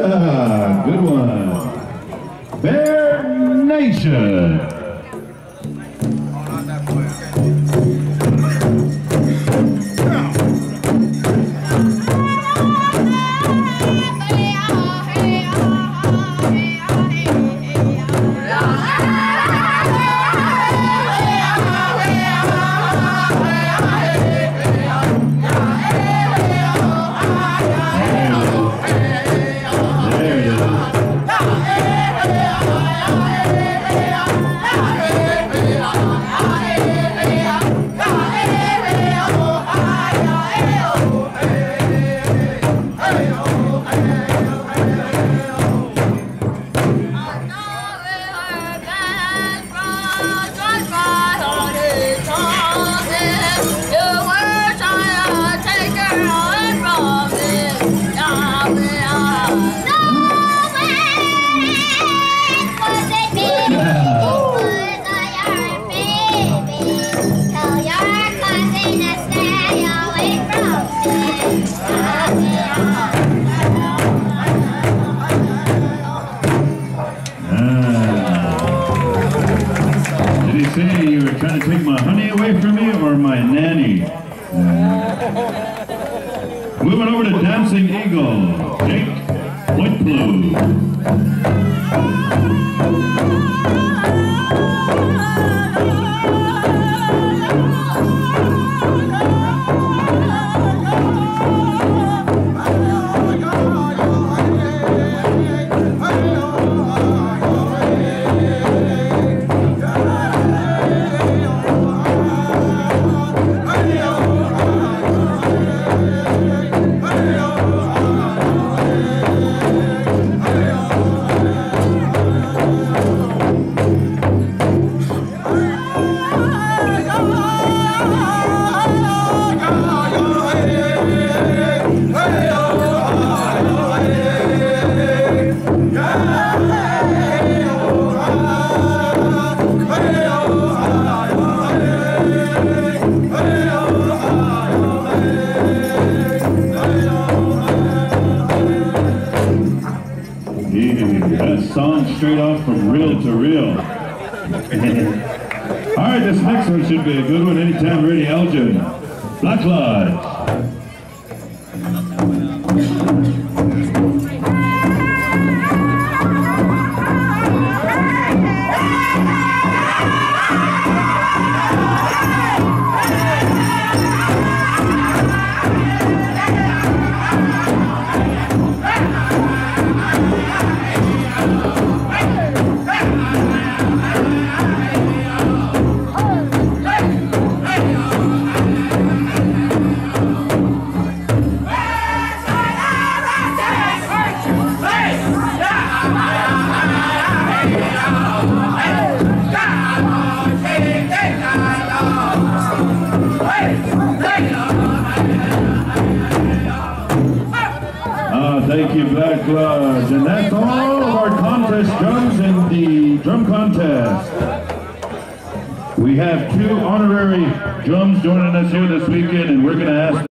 Yeah, good one. Bear Nation. Did he say you were trying to take my honey away from me or my nanny? Moving over to Dancing Eagle, Jake Point Blue. That song straight off from Reel to Reel. All right, this next one should be a good one. Anytime ready, Elgin. Black Lodge. Thank you, Black Lodge. And that's all of our contest drums in the drum contest. We have 2 honorary drums joining us here this weekend, and we're going to ask